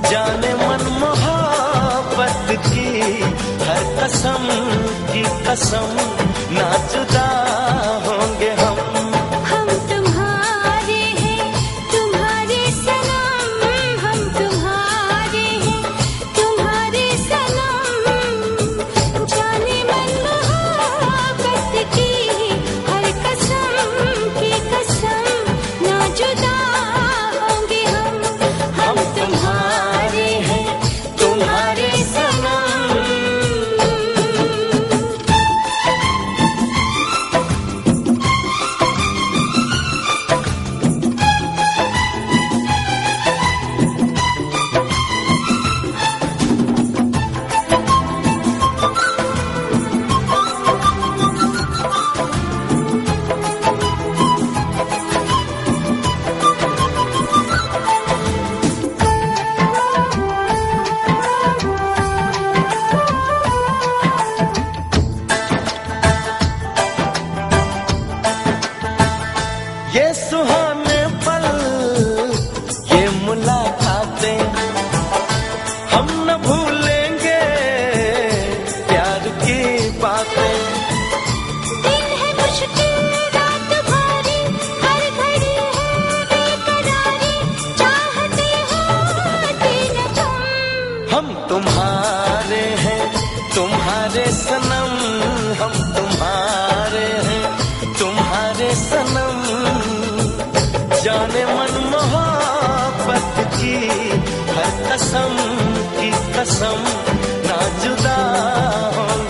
जाने मन मोहब्बत की हर कसम की कसम, ना जुदा होंगे हम। हम तुम्हारे हैं, तुम्हारे सनम, हम तुम्हारे हैं, तुम्हारे सनम। जाने मन मोहब्बत की हर कसम की कसम, ना जुदा होंगे हम। हम तुम्हारे हैं, तुम्हारे सनम। ये सुहाने पल, ये मुलाकातें, हम न भूलेंगे प्यार की बातें। दिन है मुश्किल, रात भारी, हर घड़ी है बेकरारी, चाहते हो दिन तुम। हम तुम्हारे हैं, तुम्हारे सनम, हम तुम्हारे हैं, तुम्हारे सनम। जाने मन मोहब्बत की हर कसम की कसम, ना जुदा होंगे